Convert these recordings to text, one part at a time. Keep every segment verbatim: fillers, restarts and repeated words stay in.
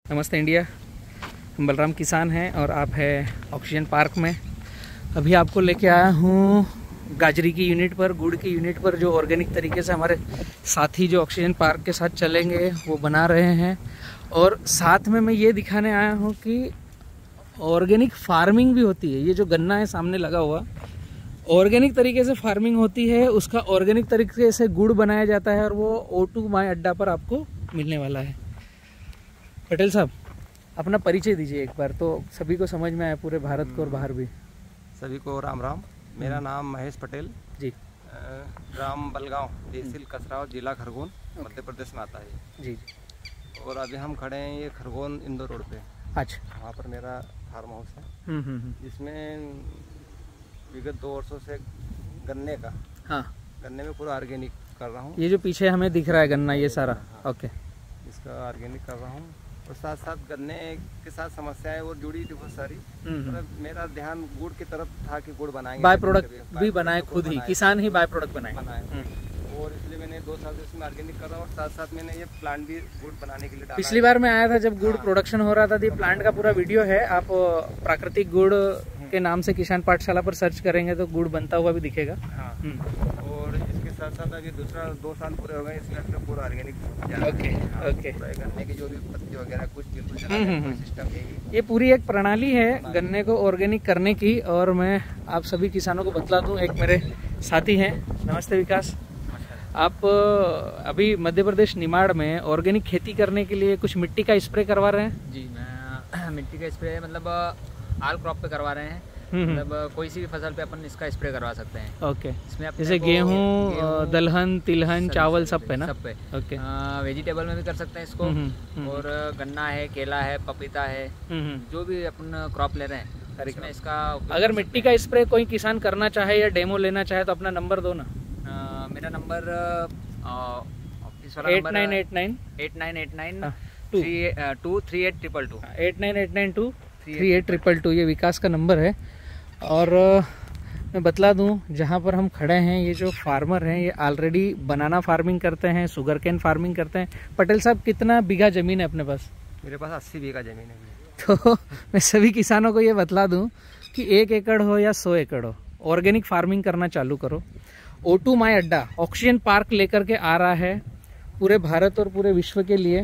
नमस्ते इंडिया, हम बलराम किसान हैं और आप है ऑक्सीजन पार्क में। अभी आपको लेके आया हूँ गाजरी की यूनिट पर, गुड़ की यूनिट पर, जो ऑर्गेनिक तरीके से हमारे साथी जो ऑक्सीजन पार्क के साथ चलेंगे वो बना रहे हैं। और साथ में मैं ये दिखाने आया हूँ कि ऑर्गेनिक फार्मिंग भी होती है। ये जो गन्ना है सामने लगा हुआ, ऑर्गेनिक तरीके से फार्मिंग होती है, उसका ऑर्गेनिक तरीके से गुड़ बनाया जाता है और वो ओ टू माई अड्डा पर आपको मिलने वाला है। पटेल साहब, अपना परिचय दीजिए एक बार, तो सभी को समझ में आए, पूरे भारत को और बाहर भी। सभी को राम राम। मेरा नाम महेश पटेल जी, ग्राम बलगांव, तहसील कसराव, जिला खरगोन, मध्य प्रदेश में आता है जी। और अभी हम खड़े हैं ये खरगोन इंदौर रोड पे। अच्छा, वहाँ पर मेरा फार्म हाउस है, हम्म हम्म जिसमें विगत दो वर्षों से गन्ने का हाँ, गन्ने में पूरा ऑर्गेनिक कर रहा हूँ। ये जो पीछे हमें दिख रहा है गन्ना, ये सारा ओके, इसका ऑर्गेनिक कर रहा हूँ और साथ साथ गन्ने के साथ समस्याएं और जुड़ी थी बहुत सारी। हम्म। तो मेरा ध्यान गुड़ की तरफ था कि गुड़ बनाएंगे, बाय प्रोडक्ट भी बनाए, खुद ही किसान ही बाय प्रोडक्ट बनाए बनाए और इसलिए मैंने दो साल से इसमें ऑर्गेनिक कर रहा हूँ और साथ साथ मैंने ये प्लांट भी गुड़ बनाने के लिए डाला। पिछली बार मैं आया था जब गुड़ प्रोडक्शन हो रहा था, ये प्लांट का पूरा वीडियो है, आप प्राकृतिक गुड़ के नाम से किसान पाठशाला पर सर्च करेंगे तो गुड़ बनता हुआ भी दिखेगा। हाँ, और इसके साथ साथ अभी दूसरा दो साल पूरे हो गए, इसलिए अपने पूरा ऑर्गेनिक ओके ओके। गन्ने की जो भी पत्ती वगैरह कुछ सिस्टम है, ये पूरी एक प्रणाली है गन्ने को ऑर्गेनिक करने की। और मैं आप सभी किसानों को बतला दूं, एक मेरे साथी हैं, नमस्ते विकास, आप अभी मध्य प्रदेश निमाड़ में ऑर्गेनिक खेती करने के लिए कुछ मिट्टी का स्प्रे करवा रहे हैं। जी, मैं मिट्टी का स्प्रे मतलब आल क्रॉप पे करवा रहे हैं, मतलब कोई सी भी फसल पे अपन इसका स्प्रे करवा सकते हैं। ओके, इसमें जैसे गेहूं, दलहन, तिलहन, चावल सब पे ना? सब पे। ओके, वेजिटेबल में भी कर सकते हैं इसको, और गन्ना है, केला है, पपीता है, जो भी अपन क्रॉप ले रहे हैं इसमें इसका। अगर मिट्टी का स्प्रे कोई किसान करना चाहे या डेमो लेना चाहे तो अपना नंबर दो ना। मेरा number eight nine eight nine eight nine eight nine two three eight triple two eight nine eight nine two three eight triple two ये विकास का नंबर है। और मैं बतला दूं, जहां पर हम खड़े हैं ये जो फार्मर हैं ये ऑलरेडी बनाना फार्मिंग करते हैं, शुगर केन फार्मिंग करते हैं। पटेल साहब, कितना बीघा जमीन है अपने पास? मेरे पास अस्सी बीघा जमीन है। तो मैं सभी किसानों को ये बतला दूं कि एक एकड़ हो या सौ एकड़ हो, ऑर्गेनिक फार्मिंग करना चालू करो। ओ टू माई अड्डा ऑक्सीजन पार्क लेकर के आ रहा है पूरे भारत और पूरे विश्व के लिए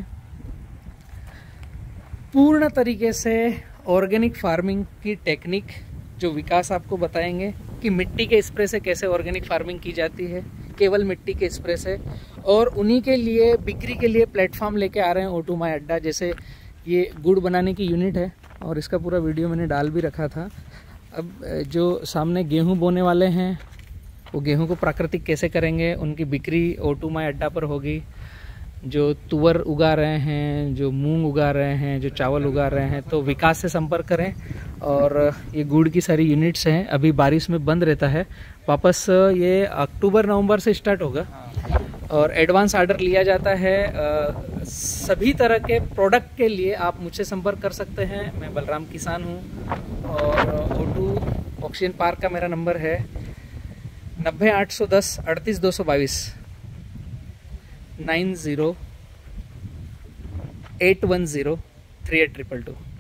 पूर्ण तरीके से ऑर्गेनिक फार्मिंग की टेक्निक, जो विकास आपको बताएंगे कि मिट्टी के स्प्रे से कैसे ऑर्गेनिक फार्मिंग की जाती है, केवल मिट्टी के स्प्रे से। और उन्हीं के लिए बिक्री के लिए प्लेटफॉर्म लेके आ रहे हैं ओ टू माई अड्डा। जैसे ये गुड़ बनाने की यूनिट है और इसका पूरा वीडियो मैंने डाल भी रखा था। अब जो सामने गेहूं बोने वाले हैं वो गेहूं को प्राकृतिक कैसे करेंगे, उनकी बिक्री ओ टू माई अड्डा पर होगी। जो तुअर उगा रहे हैं, जो मूंग उगा रहे हैं, जो चावल उगा रहे हैं, तो विकास से संपर्क करें। और ये गुड़ की सारी यूनिट्स हैं, अभी बारिश में बंद रहता है, वापस ये अक्टूबर नवंबर से स्टार्ट होगा और एडवांस ऑर्डर लिया जाता है। सभी तरह के प्रोडक्ट के लिए आप मुझसे संपर्क कर सकते हैं। मैं बलराम किसान हूँ और ओ टू ऑक्सीजन पार्क का मेरा नंबर है नब्बे आठ सौ दस अड़तीस दो सौ बाईस nine zero eight one zero three eight triple to.